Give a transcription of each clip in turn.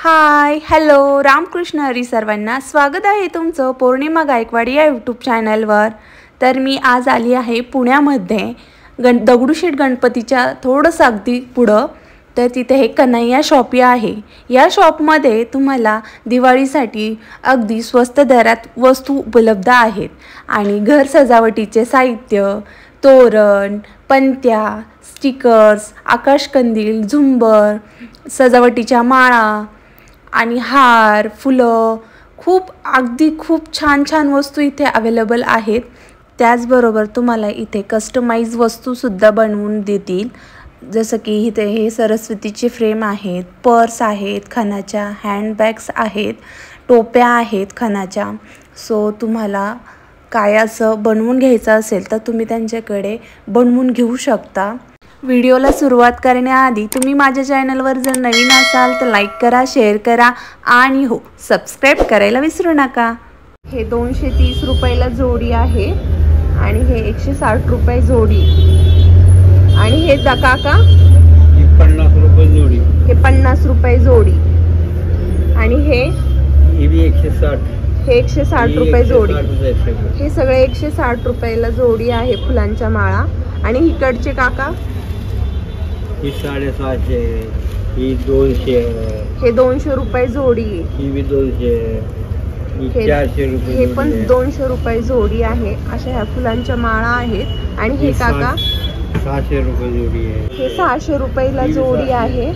Hi hello Ramakrishna Hari सर्वांना स्वागत आहे तुमचं पौर्णिमा गायकवाड या यूट्यूब चॅनलवर। तर मी आज आली आहे पुण्यामध्ये दगडूशेठ गणपतीच्या थोडंसं अगदी पुढं। तर तिथे हे कन्हैया शॉपी आहे। या शॉपमध्ये तुम्हाला दिवाळीसाठी अगदी स्वस्त दरात वस्तू उपलब्ध आहेत आणि घर सजावटीचे साहित्य, तोरण, पंत्या, स्टिकर्स, आकाशकंदील, झुंबर, सजावटीच्या माळा आणि हार, फुलं खूप छान वस्तू इथे अवेलेबल आहेत। त्याचबरोबर तुम्हाला इथे कस्टमाइज वस्तू सुद्धा बनवून देतील, जसं की इथे हे सरस्वतीचे फ्रेम आहेत, पर्स आहेत, खणाच्या हँडबॅग्स आहेत, टोप्या आहेत खणाच्या। सो तुम्हाला काय असं बनवून घ्यायचं असेल तर तुम्ही त्यांच्याकडे बनवून घेऊ शकता। व्हिडिओला सुरुवात करण्याआधी तुम्ही माझ्या चॅनलवर जर नवीन असाल तर लाईक करा, शेअर करा आणि हो सबस्क्राइब करायला विसरू नका। हे 230 रुपयाला जोडी आहे आणि हे 160 रुपये जोडी आणि हे काका 50 रुपये जोडी, हे 50 रुपये जोडी आणि हे भी 160, हे 160 रुपये जोडी। हे सगळे 160 रुपयाला जोडी आहे फुलांच्या माळा। आणि इकडचे काका ही 750, ही 200, हे 200 रुपये जोडी, ही भी 200, ही 400 रुपये, हे पण 200 रुपये जोडी आहे। अशा ह्या फुलांच्या माळा आहेत। आणि हे काका 600 रुपये जोडी आहे, हे 600 रुपयाला जोडी आहे।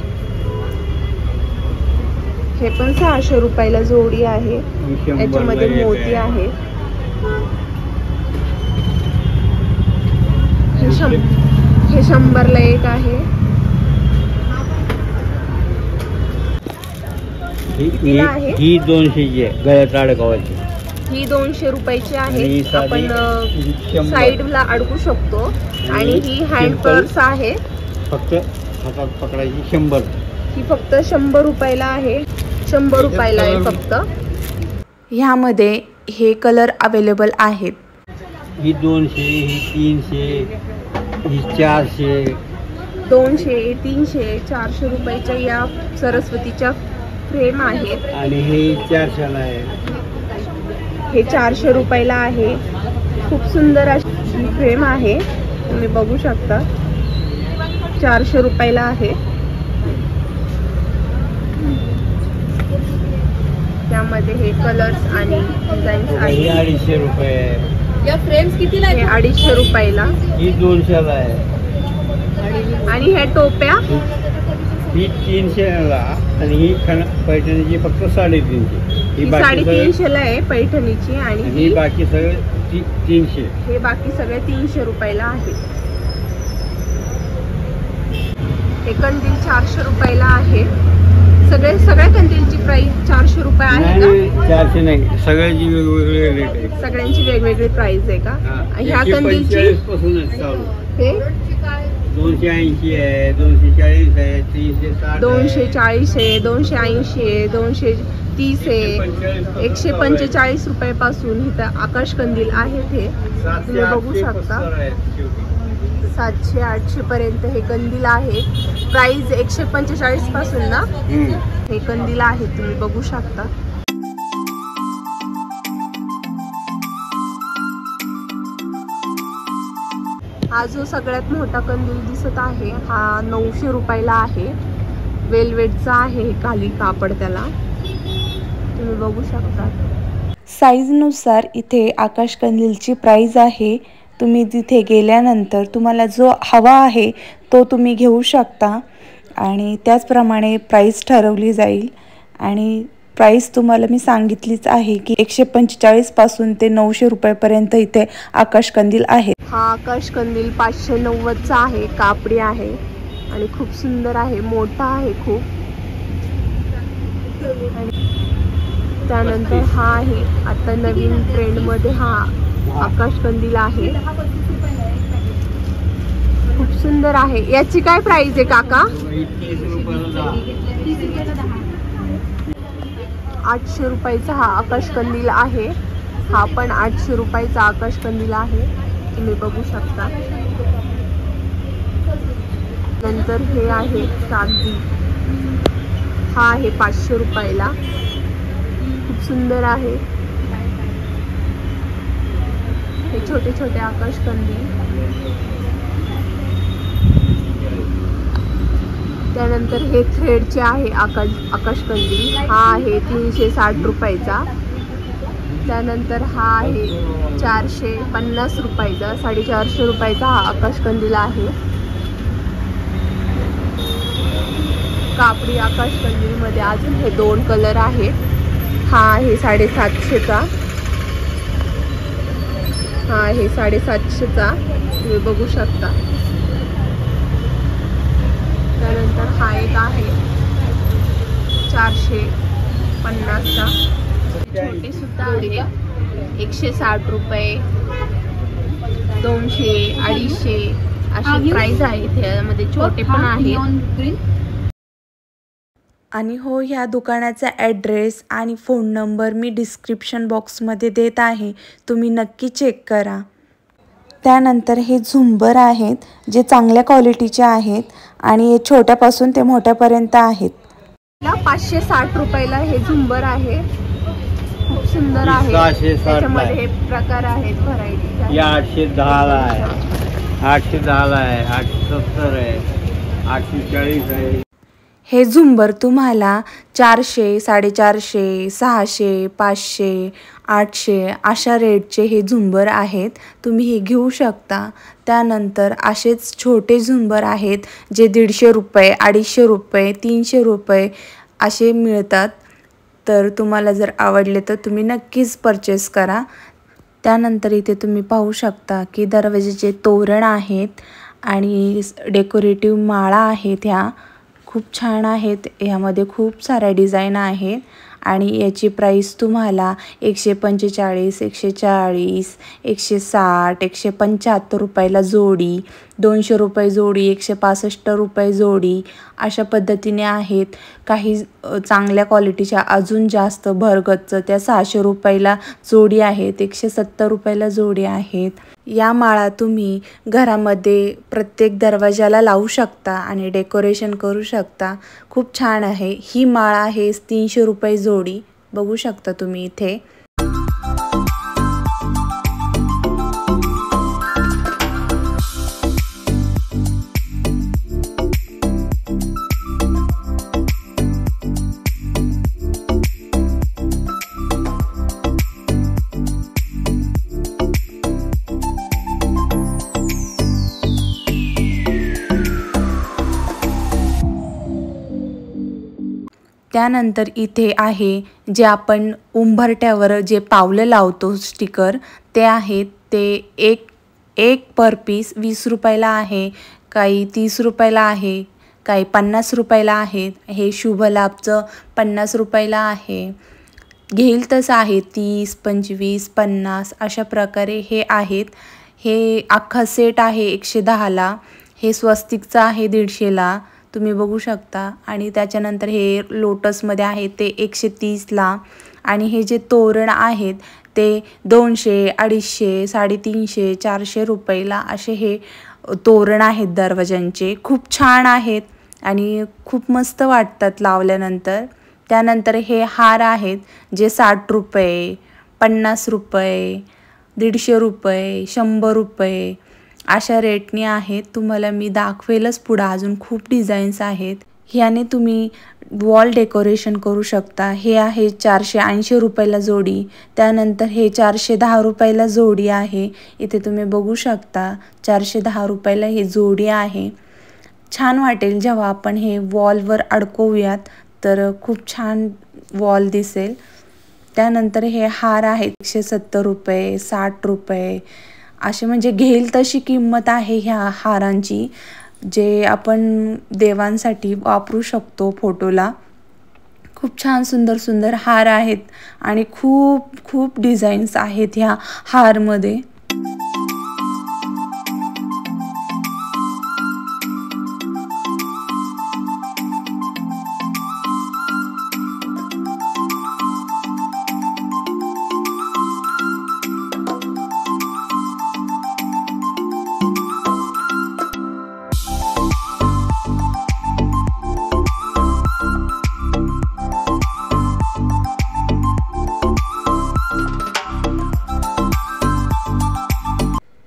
हे पण 600 रुपयाला जोडी आहे। याच्यामध्ये मोती आहे। हे 100ला एक आहे। ही 200ची आहे गळ्यात अडकवायची, ही 200 रुपयाची आहे। आपण साईडला अडकू शकतो। आणि ही हँड पर्स आहे, फक्त हातात पकडायची 100, ही फक्त 100 रुपयाला आहे। 100 रुपयाला आहे फक्त। ह्यामध्ये हे कलर अवेलेबल आहेत। ही 200, ही 300, ही 400, 200, 300, 400 रुपयाच्या या सरस्वतीच्या फ्रेम आहेत। आणि हे 400ला आहे, हे 400 रुपयाला आहे। खूप सुंदर अशी फ्रेम आहे, तुम्ही बघू शकता। 400 रुपयाला आहे। त्यामध्ये हे कलर्स आणि डिझाईन्स आहेत। ही 250 रुपये आहे। या फ्रेम्स कितीला आहे? 250 रुपयाला। ही 200ला आहे। आणि हे टोप्या ही 300ला आणि ही पैठणीची फक्त 350। ही 350ला आहे पैठणीची। आणि ही बाकी सगळे 300, हे बाकी सगळे 300 रुपयाला आहे। हे कंदील 400 रुपयाला आहे। सगळ्या कंदीलची प्राइस 400 रुपये आहे का? 400 नाही, सगळ्यांची वेगवेगळे रेट आहे। सगळ्यांची वेगवेगळी प्राइस आहे का? ह्या कंदीलची 45 पासूनच चालू। हे 280 आहे, 240 आहे, 360, 240 आहे, 280 आहे, 230 आहे, 145 रुपयापासून इथं आकाशकंदील आहेत। हे तुम्ही बघू शकता। 700-800 पर्यंत हे कंदील आहे। प्राइस 145 पासून ना हे कंदील आहे, तुम्ही बघू शकता। हा जो सगळ्यात मोठा कंदील दिसत आहे हा 900 रुपयाला आहे। वेलवेटचा आहे, खाली कापड त्याला, तुम्ही बघू शकता। साईजनुसार इथे आकाशकंदीलची प्राइस आहे। तुम्ही तिथे गेल्यानंतर तुम्हाला जो हवा आहे तो तुम्ही घेऊ शकता आणि त्याचप्रमाणे प्राइस ठरवली जाईल। आणि प्राइस तुम्हाला मी सांगितलीच आहे की 145 पासून ते 900 रुपयापर्यंत इथे आकाशकंदील आहे। हा आकाशकंदील 590चा आहे, कापडी आहे आणि खूप सुंदर आहे, मोठा आहे खूप। त्यानंतर हा आहे आता नवीन ट्रेंड मध्ये हा आकाशकंदील आहे, खूप सुंदर आहे। याची काय प्राइस आहे काका? 800 रुपयाचा हा आकाशकंदील आहे। हा पण 800 रुपयाचा आकाशकंदील आहे, तुम्ही बघू शकता। नंतर हे आहे कागदी, हा आहे 500 रुपयाला, खूप सुंदर आहे। हे छोटे छोटे आकाशकंदील, त्यानंतर हे थ्रेडचे आहे आकाशकंदील, हा आहे 360 रुपयाचा। त्यानंतर हा आहे 450 रुपयाचा, 450 रुपयाचा हा आकाशकंदील आहे। कापडी आकाशकंदील मध्ये अजून हे 2 कलर आहेत। हा आहे 750चा, हा आहे 750चा, तुम्ही बघू शकता। त्यानंतर हा एक आहे 450चा, छोटे सुद्धा आहेत 160 रुपये, 200, 250 अशी प्राइस आहे। त्यामध्ये छोटे पण आहेत। आणि हो, ह्या दुकानाचा ॲड्रेस आणि फोन नंबर मी डिस्क्रिप्शन बॉक्समध्ये देत आहे, तुम्ही नक्की चेक करा। त्यानंतर हे झुंबर आहेत जे चांगल्या क्वालिटीचे आहेत आणि हे छोट्यापासून ते मोठ्यापर्यंत आहेत। 560 रुपयाला हे झुंबर आहे, खूप सुंदर आहे। त्याच्यामध्ये हे प्रकार आहेत, व्हरायटी। 810ला आहे, 810ला आहे, 870 आहे, 840 आहे। हे झुंबर तुम्हाला 400, 450, 600, 500, 800 अशा रेटचे हे झुंबर आहेत, तुम्ही हे घेऊ शकता। त्यानंतर असेच छोटे झुंबर आहेत जे 150 रुपये, 250 रुपये, 300 रुपये असे मिळतात। तर तुम्हाला जर आवडले तर तुम्ही नक्कीच परचेस करा। त्यानंतर इथे तुम्ही पाहू शकता की दरवाजाचे तोरण आहेत आणि डेकोरेटिव्ह माळा आहेत, ह्या खूप छान आहेत। ह्यामध्ये खूप साऱ्या डिझाईन आहेत आणि याची प्राइस तुम्हाला 145, 140, 160, 175 रुपयाला जोडी, 200 रुपये जोडी, 165 रुपये जोडी अशा पद्धतीने आहेत। काही चांगल्या क्वालिटीच्या अजून जास्त भरगच्च त्या 600 रुपयाला जोडी आहेत, 170 रुपयाला जोडी आहेत। या माळा तुम्ही घरामध्ये प्रत्येक दरवाजाला लावू शकता आणि डेकोरेशन करू शकता, खूप छान आहे। ही माळ आहे 300 रुपये जोडी, बघू शकता तुम्ही इथे। त्यानंतर इथे आहे जे आपण उंबरठ्यावर जे पावलं लावतो स्टिकर, ते आहेत। ते एक पर पीस 20 रुपयाला आहे, काही 30 रुपयाला आहे, काही 50 रुपयाला आहेत। हे शुभ लाभचं 50 रुपयाला आहे, घेईल तसं आहे 30, 25, 50 अशा प्रकारे हे आहेत। हे अख्खा सेट आहे 110ला, हे स्वस्तिकचं आहे 150ला, तुम्ही बघू शकता। आणि त्याच्यानंतर हे लोटसमध्ये आहे ते 130ला आणि हे जे तोरण आहेत ते 200, 250, 350, 400 रुपयाला असे हे तोरण आहेत दरवाजांचे, खूप छान आहेत आणि खूप मस्त वाटतात लावल्यानंतर। त्यानंतर हे हार आहेत जे 60 रुपये, 50 रुपये, 150 रुपये, 100 रुपये अशा रेटने आहेत। तुम्हाला मी दाखवेलच पुढं, अजून खूप डिझाईन्स आहेत। ह्याने तुम्ही वॉल डेकोरेशन करू शकता। हे आहे 480 रुपयाला जोडी, त्यानंतर हे 410 रुपयाला जोडी आहे। इथे तुम्ही बघू शकता 410 रुपयाला ही जोडी आहे। छान वाटेल जेव्हा आपण हे वॉलवर अडकवूयात तर खूप छान वॉल दिसेल। त्यानंतर हे हार आहेत 170 रुपये, 60 रुपये असे, म्हणजे घेईल तशी किंमत आहे ह्या हारांची, जे आपण देवांसाठी वापरू शकतो फोटोला। खूप छान सुंदर सुंदर हार आहेत आणि खूप खूप डिझाईन्स आहेत ह्या हारमध्ये।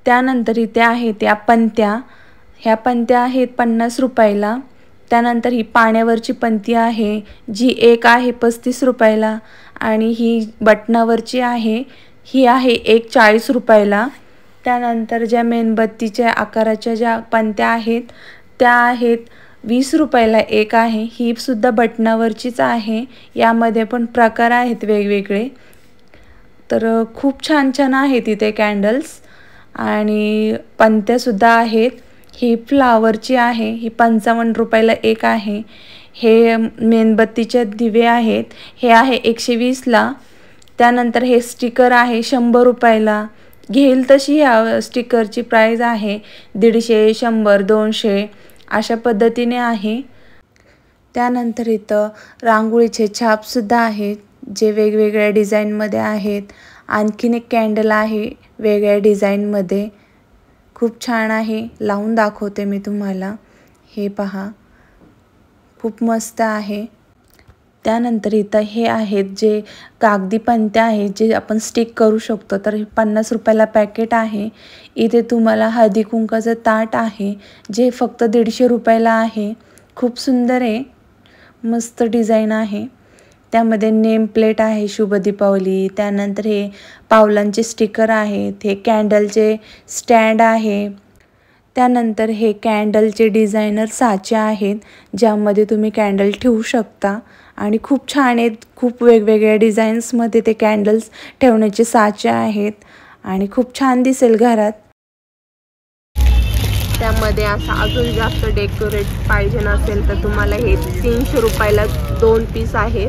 त्यानंतर इथे आहेत या पंत्या, ह्या पंत्या आहेत 50 रुपयाला. त्यानंतर ही पाण्यावरची पंती आहे जी एक आहे 35 रुपयाला आणि ही बटनावरची आहे ही आहे एक 40 रुपयाला. त्यानंतर ज्या मेणबत्तीच्या आकाराच्या ज्या पंत्या आहेत त्या आहेत 20 रुपयाला एक आहे. ही सुद्धा बटनावरचीच आहे. यामध्ये पण प्रकार आहेत वेगवेगळे. तर खूप छान छान आहेत इथे कॅन्डल्स आणि पंत्यासुद्धा आहेत. ही फ्लावरची आहे, ही 55 रुपयाला एक आहे. हे मेणबत्तीचे दिवे आहेत, हे आहे 120ला. त्यानंतर हे स्टिकर आहे 100 रुपयाला. घेईल तशी ह्या स्टिकरची प्राईज आहे 150, 100, 200 अशा पद्धतीने आहे. त्यानंतर इथं रांगोळीचे छापसुद्धा आहेत जे वेगवेगळ्या डिझाईनमध्ये आहेत. आणखीन एक कॅन्डल आहे वेगळ्या डिझाईनमध्ये, खूप छान आहे. लावून दाखवते मी तुम्हाला. हे पहा, खूप मस्त आहे. त्यानंतर इथं हे आहेत जे कागदी पंत्या आहेत जे आपण स्टिक करू शकतो. तर हे 50 रुपयाला पॅकेट आहे. इथे तुम्हाला हळदी कुंकाचं ताट आहे जे फक्त 150 रुपयाला आहे. खूप सुंदर आहे, मस्त डिझाईन आहे. त्यामध्ये नेम प्लेट आहे शुभ दीपावली. त्यानंतर हे पावलांचे स्टिकर आहेत. हे कॅन्डलचे स्टँड आहे. त्यानंतर हे कॅन्डलचे डिझायनर साचे आहेत ज्यामध्ये तुम्ही कॅन्डल ठेवू शकता आणि खूप छान आहेत. खूप वेगवेगळ्या डिझाईन्समध्ये ते कॅन्डल्स ठेवण्याचे साचे आहेत आणि खूप छान दिसेल घरात. त्यामध्ये असं अजून जास्त डेकोरेट पाहिजे नसेल तर तुम्हाला हे 300 रुपयाला 2 पीस आहेत.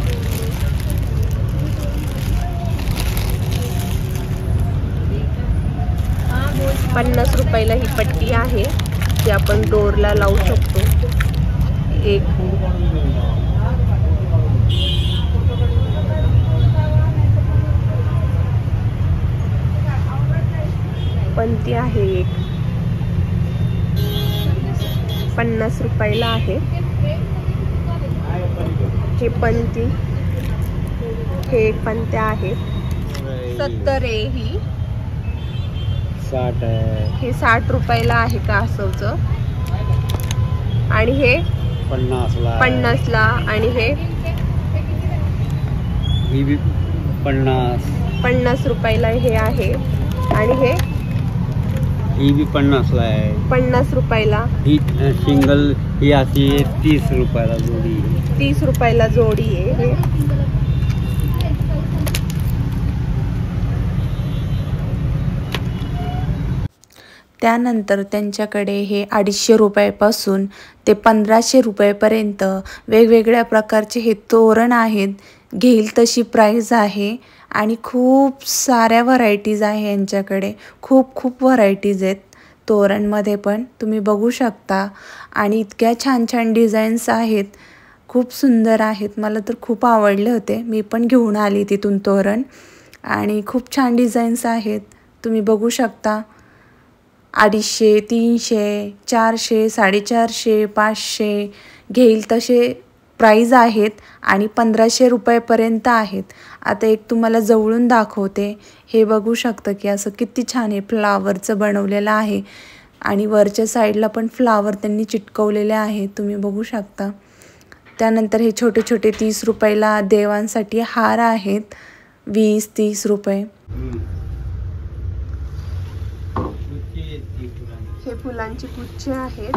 ₹50 रुपयाला ही पट्टी आहे जी आपण डोरला लावू शकतो. एक पंती आहे, एक 50 रुपयाला आहे. हे पंती, हे एक पंत्या आहे 70 आहे. ही 60 आहे. हे 60 रुपयाला आहे कासवचं आणि हे 50ला आणि हे बी 50 रुपयाला हे आहे आणि हे ही बी 50ला आहे. 50 रुपयाला. ही सिंगल ही अशी 30 रुपयाला जोडी. 30 रुपयाला जोडी आहे. हे त्यानंतर त्यांच्याकडे हे 250 रुपयापासून ते 1500 रुपयापर्यंत वेगवेगळ्या प्रकारचे हे तोरण आहेत. घेईल तशी प्राईज आहे आणि खूप साऱ्या व्हरायटीज आहे यांच्याकडे. खूप व्हरायटीज आहेत तोरणमध्ये पण तुम्ही बघू शकता आणि इतक्या छान छान डिझाईन्स आहेत. खूप सुंदर आहेत. मला तर खूप आवडले होते. मी पण घेऊन आली तिथून तोरण आणि खूप छान डिझाईन्स आहेत. तुम्ही बघू शकता. 250, 300, 400, 450, 500 घेईल तसे प्राईज आहेत आणि 1500 रुपयापर्यंत आहेत. आता एक तुम्हाला जवळून दाखवते. हे बघू शकता की असं किती छान आहे. फ्लावरचं बनवलेलं आहे आणि वरच्या साईडला पण फ्लावर त्यांनी चिटकवलेले आहे. तुम्ही बघू शकता. त्यानंतर हे छोटे छोटे 30 रुपयाला देवांसाठी हार आहेत. 20-30 रुपये. हे फुलांचे गुच्छे आहेत.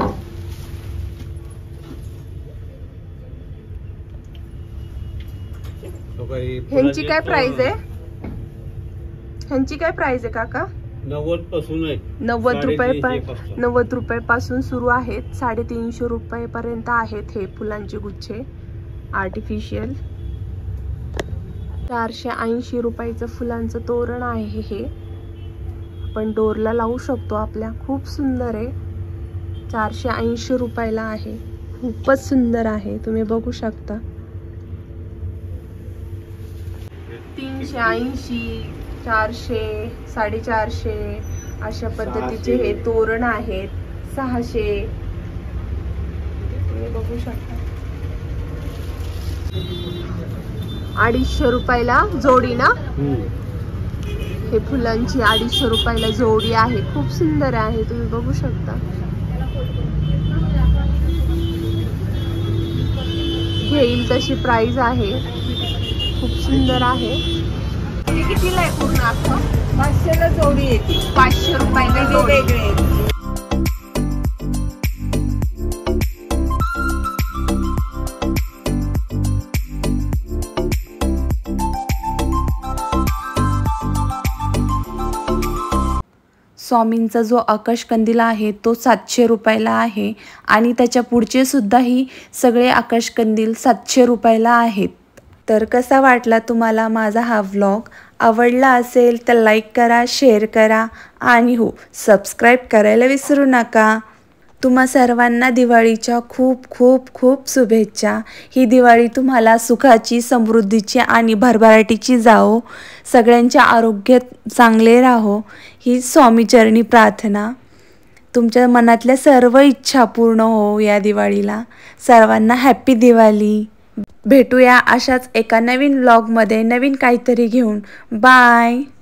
ह्यांची काय प्राइस आहे? ह्यांची काय प्राइस आहे काका? 90 पासून आहे. 90 रुपयापासून सुरू आहेत. 350 रुपयापर्यंत आहेत हे फुलांचे गुच्छे आर्टिफिशियल. 480 रुपयाचं फुलांचं तोरण आहे. हे आपण डोरला लावू शकतो आपल्या. खूप सुंदर आहे. 480 रुपयाला आहे. खूपच सुंदर आहे. तुम्ही बघू शकता. 380, 400, 450 अशा पद्धतीचे हे तोरण आहेत. 600 तुम्ही बघू शकता. 250 रुपयाला जोडी ना. हे फुलांची 250 रुपयाला जोडी आहे, खूप सुंदर आहे, तुम्ही बघू शकता। घेईल तशी प्राइस आहे, खूप सुंदर आहे। हे कितीला आहे पूर्ण अख्खं? 500 ला जोडी येते, 500 रुपयाला जोडी। वेगळे स्वामींचा जो आकाशकंदील आहे तो 700 रुपयाला आहे आणि त्याच्या पुढचे सुद्धाही सगळे आकाशकंदील 700 रुपयाला आहेत। तर कसा वाटला तुम्हाला माझा हा व्लॉग? आवडला असेल तर लाईक करा, शेअर करा आणि हो, सबस्क्राईब करायला विसरू नका। तुम्हा सर्वांना दिवाळीच्या खूप खूप खूप शुभेच्छा। ही दिवाळी तुम्हाला सुखाची, समृद्धीची आणि भरभराटीची जाओ। सगळ्यांचे आरोग्य चांगले राहो ही स्वामीचरणी प्रार्थना। तुमच्या मनातल्या सर्व इच्छा पूर्ण हो या दिवाळीला। सर्वांना हॅपी दिवाळी। भेटूया अशाच एका नवीन व्लॉगमध्ये नवीन काहीतरी घेऊन। बाय।